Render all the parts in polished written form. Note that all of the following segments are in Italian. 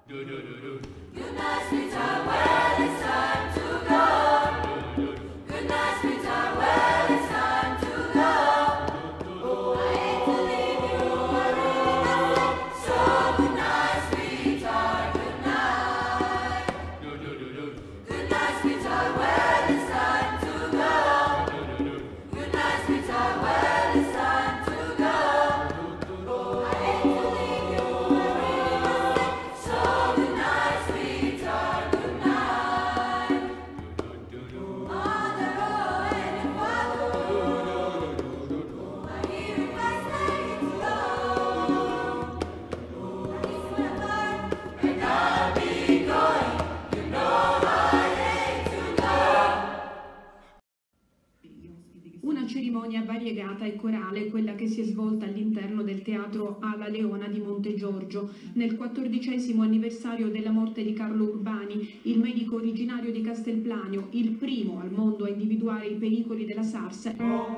Variegata e corale, quella che si è svolta all'interno del teatro Alla Leona di Montegiorgio nel 14° anniversario della morte di Carlo Urbani, il medico originario di Castelplanio, il primo al mondo a individuare i pericoli della SARS.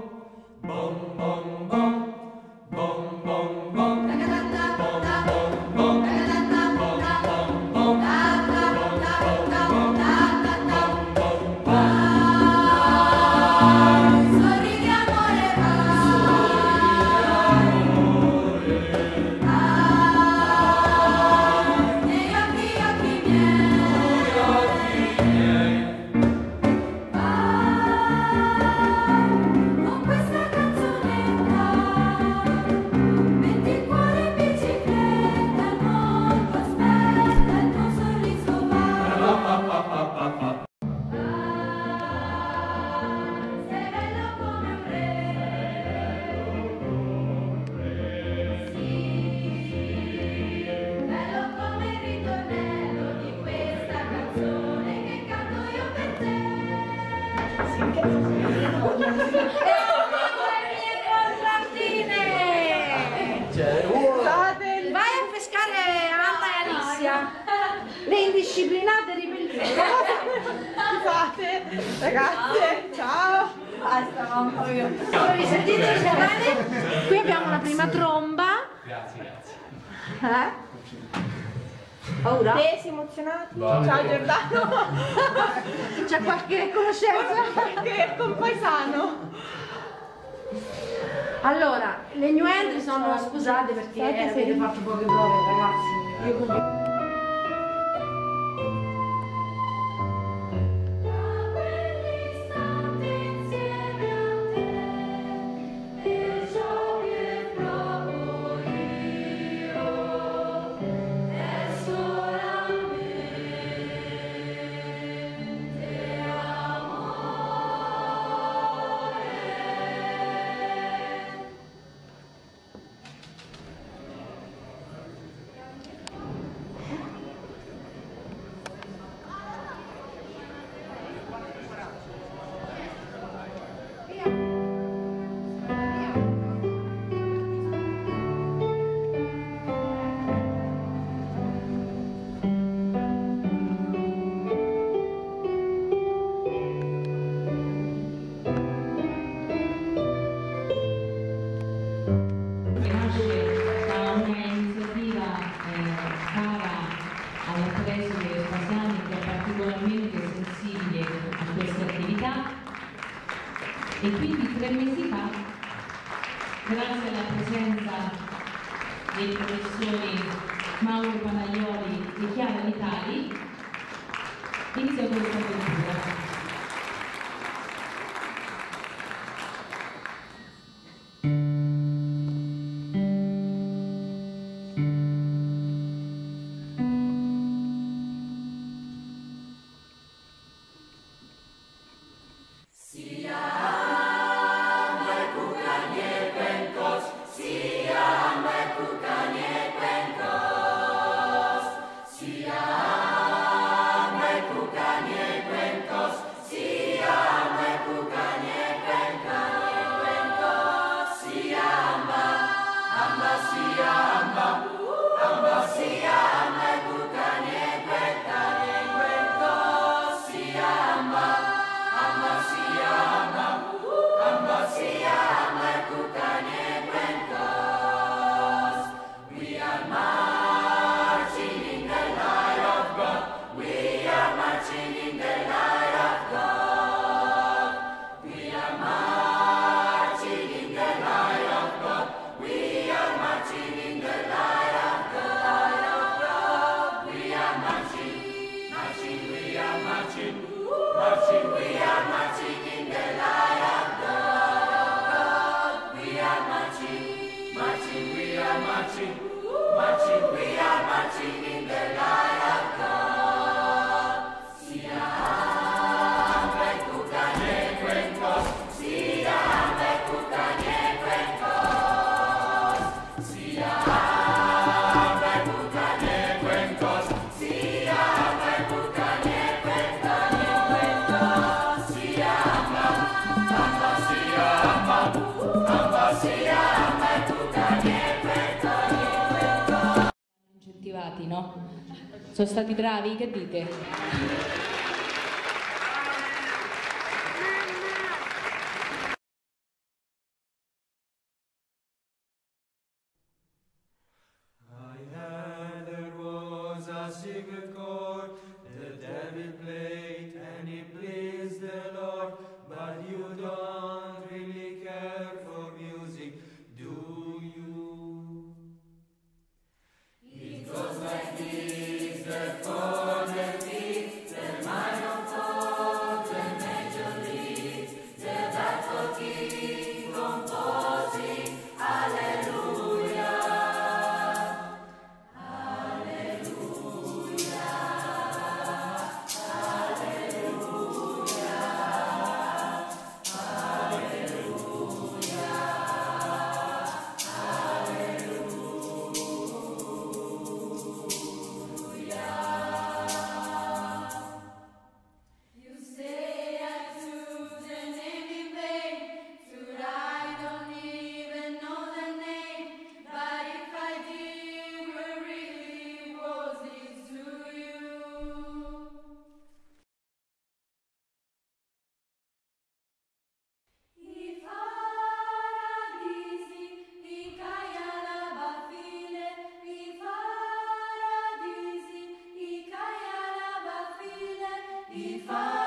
Vai a pescare Anna e Alicia, le indisciplinate ribelline. Scusate, ragazze, ciao. Basta, mamma mia. Vi sentite bene? Qui abbiamo la prima tromba. Grazie. Paura? Tesi, emozionati? Ciao Giordano. C'è qualche conoscenza? Che compaesano. Allora, le new entry sono scusate perché avete fatto poche prove, ragazzi. E quindi 3 mesi fa, grazie alla presenza dei professori Mauro Panaglioli e Chiara Vitali, inizia questa avventura. Kukanie Incentivati, no? Sono stati bravi, che dite? Secret chord, the devil played and he pleased the Lord, but you don't really care for music, do you? It goes like this, the chord, the beat, the minor chord, the major lead, the baffled king composing, hallelujah. If I